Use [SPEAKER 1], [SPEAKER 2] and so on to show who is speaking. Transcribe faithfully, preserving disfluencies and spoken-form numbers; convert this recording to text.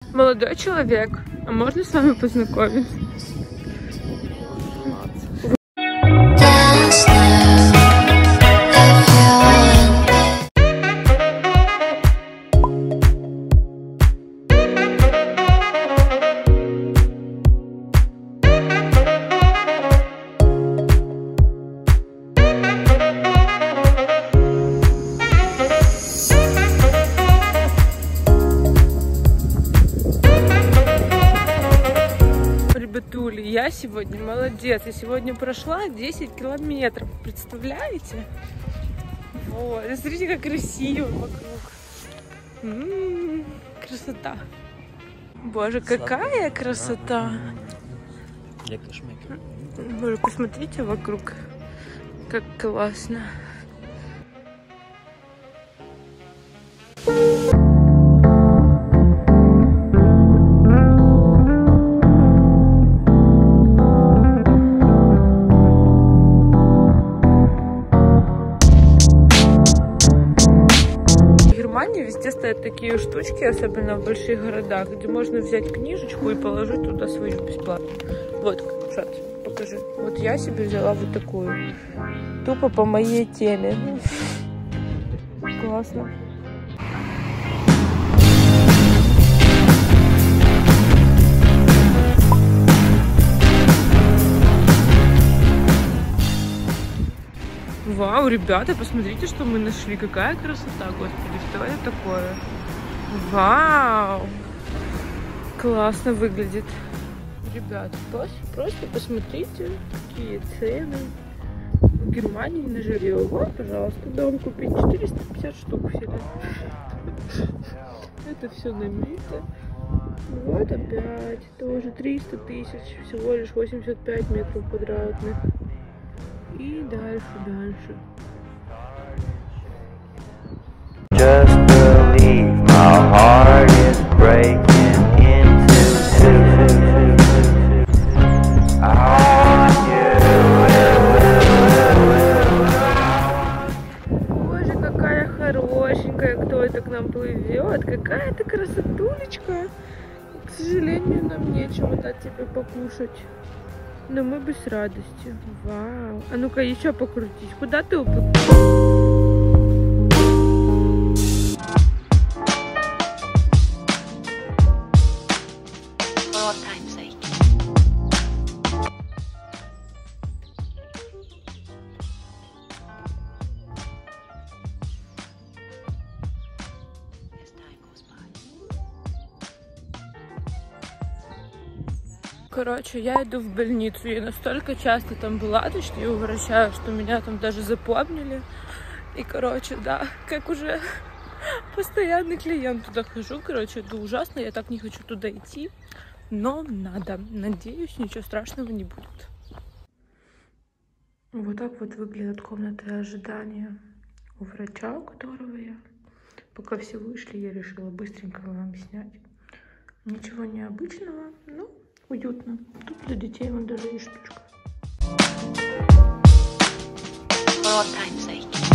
[SPEAKER 1] Молодой человек, а можно с вами познакомиться? Ребятули, я сегодня молодец. Я сегодня прошла десять километров. Представляете? Вот. Смотрите, как красиво вокруг. М-м-м, красота. Боже, какая красота. Боже, посмотрите вокруг. Как классно. Везде стоят такие штучки, особенно в больших городах, где можно взять книжечку и положить туда свою бесплатно. Вот, Шат, покажи. Вот я себе взяла вот такую. Тупо по моей теме. Классно. Вау, ребята, посмотрите, что мы нашли. Какая красота, господи, что это такое? Вау! Классно выглядит. Ребята, просто посмотрите, какие цены. В Германии на жилье. Вот, пожалуйста, дом купить четыреста пятьдесят штук всего. Это все набито. Вот опять тоже триста тысяч, всего лишь восемьдесят пять метров квадратных. И дальше, дальше. Just believe my heart is breaking into two. I want you. Боже, какая хорошенькая, кто это к нам плывет. Какая-то красотулечка. К сожалению, нам нечего дать тебе покушать. Но мы бы с радостью. Вау. А ну-ка еще покрутись. Куда ты уплыл? Короче, я иду в больницу. Я настолько часто там была, точнее, я возвращаюсь, что меня там даже запомнили. И, короче, да, как уже постоянный клиент туда хожу. Короче, это ужасно, я так не хочу туда идти. Но надо. Надеюсь, ничего страшного не будет. Вот так вот выглядят комнаты ожидания у врача, у которого я. Пока все вышли, я решила быстренько вам снять. Ничего необычного, но уютно. Тут для детей вон даже есть штучка.